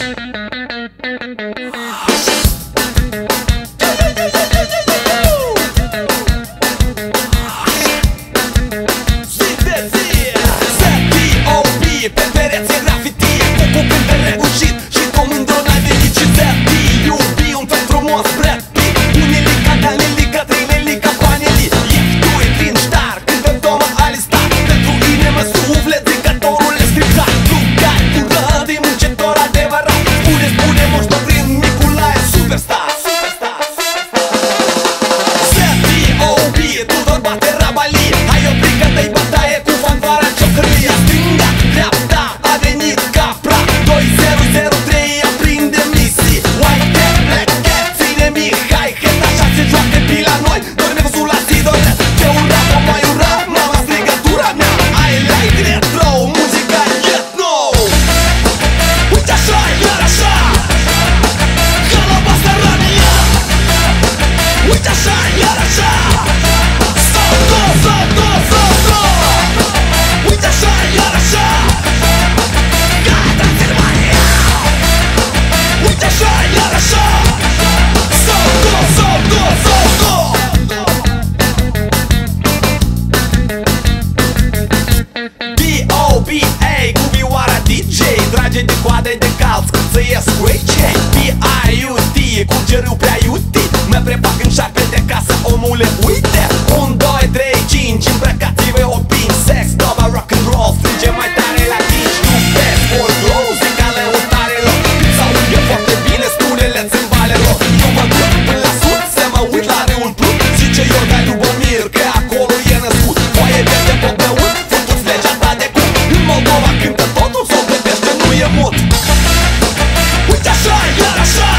Trage de coadă de calți când să ies cu ei cei B.I.U.T. Curge râu prea iuti. Mă prefac în șarpe de casă, omule, uite 1, 2, 3, 5 îmbrăcați-vă opini. Sex, doba, rock and roll, strige mai tare la 5. Nu vezi, for glow, zic ale otarelor. Sau e foarte bine, spune-le-ți în valelor. Eu mă duc până la sud, să mă uit la râul Prut. Zice Iorga Lubomir că acolo e născut. Foaie verde, pot băut, fătuți legea ta de cum. În Moldova cântă totul, s-o gândește, nu e mut. Uite așa, iar așa,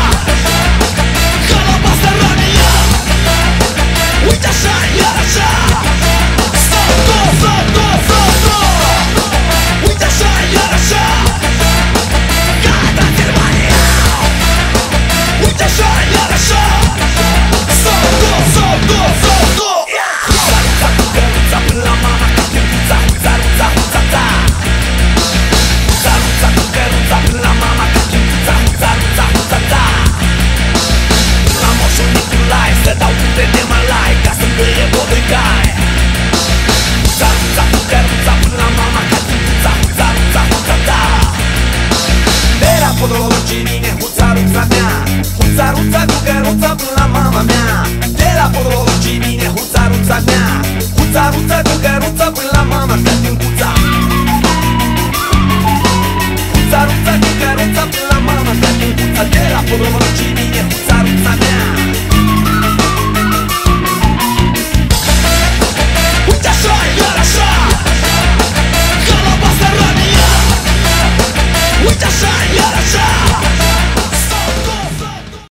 ca la Basarania. Uite așa, iar așa, salto, salto, salto. Uite așa, iar așa, ca Transilvania. Uite așa, iar așa, salto, salto, salto. Huțaruța cu căruța până la mama ca plintuța. Huțaruța, huțața. Huțaruța cu căruța până la mama ca plintuța. Huțaruța, huțața. Până la moșul Nicolae să dau putere de malai ca să gâie bodricai. Huțaruța cu căruța până la mama ca plintuța. Huțaruța, huțața. De la podrologii vine huțaruța mea. Huțaruța cu căruța până la mama mea. De la podrologii vine huțaruța mea. Huțaruța cu căruța până la mama mea.